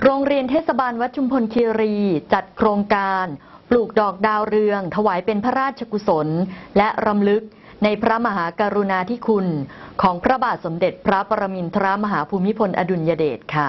โรงเรียนเทศบาลวัดชุมพลคีรีจัดโครงการปลูกดอกดาวเรืองถวายเป็นพระราชกุศลและรำลึกในพระมหากรุณาธิคุณของพระบาทสมเด็จพระปรมินทรมหาภูมิพลอดุลยเดชค่ะ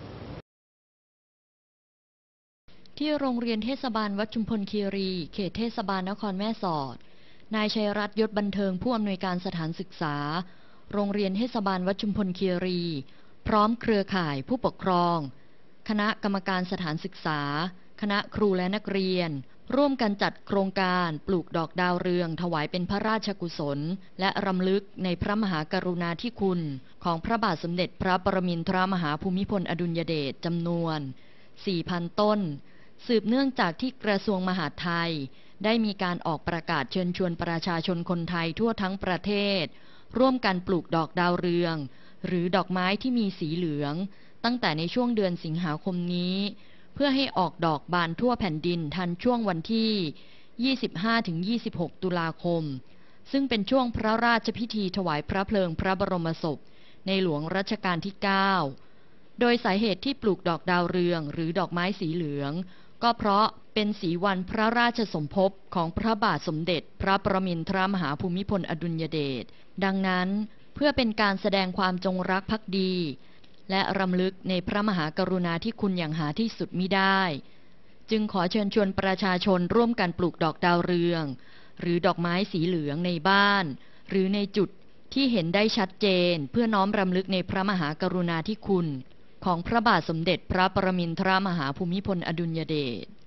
ที่โรงเรียนเทศบาลวัดชุมพลคีรีเขตเทศบาลนครแม่สอดนายชัยรัตน์ยศบันเทิงผู้อำนวยการสถานศึกษาโรงเรียนเทศบาลวัดชุมพลคีรีพร้อมเครือข่ายผู้ปกครองคณะกรรมการสถานศึกษาคณะครูและนักเรียนร่วมกันจัดโครงการปลูกดอกดาวเรืองถวายเป็นพระราชกุศลและรำลึกในพระมหากรุณาธิคุณของพระบาทสมเด็จพระปรมินทรมหาภูมิพลอดุลยเดชจำนวน 4,000 ต้นสืบเนื่องจากที่กระทรวงมหาดไทยได้มีการออกประกาศเชิญชวนประชาชนคนไทยทั่วทั้งประเทศร่วมกันปลูกดอกดาวเรืองหรือดอกไม้ที่มีสีเหลืองตั้งแต่ในช่วงเดือนสิงหาคมนี้เพื่อให้ออกดอกบานทั่วแผ่นดินทันช่วงวันที่ 25-26 ตุลาคมซึ่งเป็นช่วงพระราชพิธีถวายพระเพลิงพระบรมศพในหลวงรัชกาลที่ 9 โดยสาเหตุที่ปลูกดอกดาวเรืองหรือดอกไม้สีเหลืองก็เพราะเป็นสีวันพระราชสมภพของพระบาทสมเด็จพระปรมินทรมหาภูมิพลอดุลยเดชดังนั้นเพื่อเป็นการแสดงความจงรักภักดีและรำลึกในพระมหากรุณาธิคุณอย่างหาที่สุดมิได้จึงขอเชิญชวนประชาชนร่วมกันปลูกดอกดาวเรืองหรือดอกไม้สีเหลืองในบ้านหรือในจุดที่เห็นได้ชัดเจนเพื่อน้อมรำลึกในพระมหากรุณาธิคุณของพระบาทสมเด็จพระปรมินทรมหาภูมิพลอดุลยเดช